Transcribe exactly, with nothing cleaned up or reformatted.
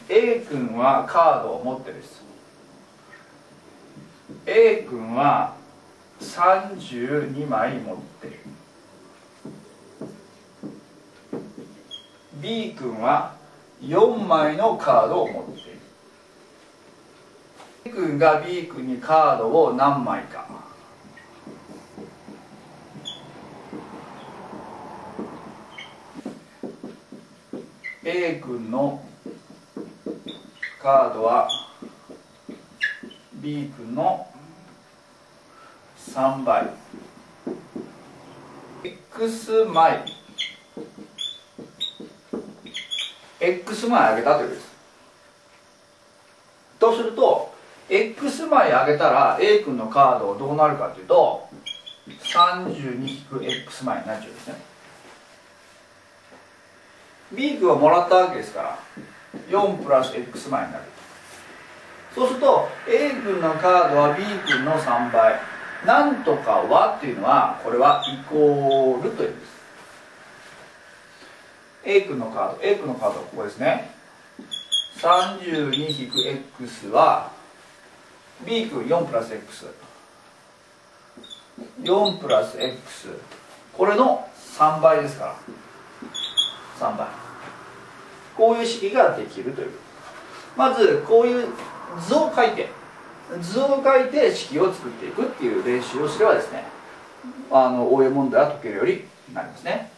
A 君はカードを持ってるです。 A 君はさんじゅうにまい持ってる。 B 君はよんまいのカードを持っている。 A 君が B 君にカードを何枚か、A 君のカードは B 君のさんばい、 X 枚 X 枚あげたということです。とすると X 枚あげたら A 君のカードどうなるかというと さんじゅうに引く X 枚になっちゃうんですね。B 君はもらったわけですからよんプラス X 枚になる。そうすると A 君のカードは B 君のさんばい、なんとかはっていうのはこれはイコールという意味です。 A 君のカード A 君のカードはここですね。さんじゅうに引く X は B 君よんプラス X、 よんプラス X、 これのさんばいですからさんばい、こういう式ができるという。まずこういう図を書いて図を書いて式を作っていくっていう練習をすればですね、あの応用問題は解けるようになりますね。